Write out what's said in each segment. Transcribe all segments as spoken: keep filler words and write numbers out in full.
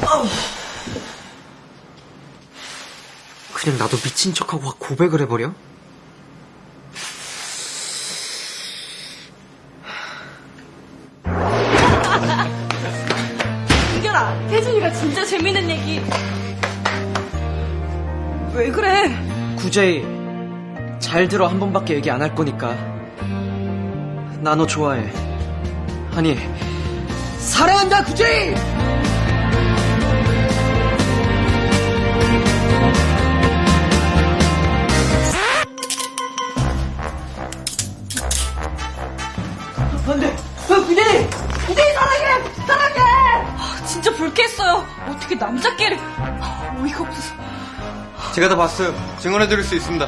그냥 나도 미친 척하고 확 고백을 해버려? 은결아, 혜준이가 진짜 재밌는 얘기. 왜 그래? 구제이, 잘 들어. 한 번밖에 얘기 안 할 거니까. 나 너 좋아해. 아니, 사랑한다, 구제이! 안 돼! 구제이! 구제이 사랑해! 사랑해! 아, 진짜 불쾌했어요. 어떻게 남자끼리. 아, 어이가 없어서. 제가 다 봤어요. 증언해드릴 수 있습니다.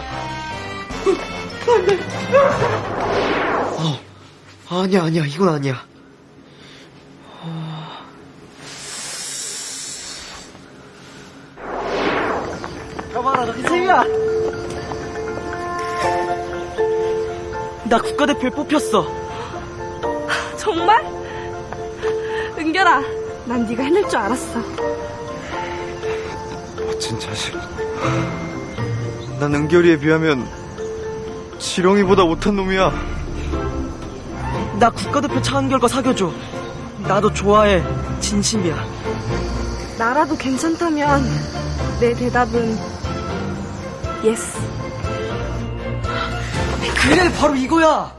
안 돼. 어, 아니야, 아니야. 이건 아니야. 어... 여봐라, 너 희생이야. 나 국가대표에 뽑혔어. 정말? 은결아, 난 네가 해낼 줄 알았어. 멋진 자식. 난 은결이에 비하면 지렁이보다 못한 놈이야. 나 국가대표 차은 결과 사겨줘. 나도 좋아해. 진심이야. 나라도 괜찮다면 내 대답은 예스. 그래, 바로 이거야.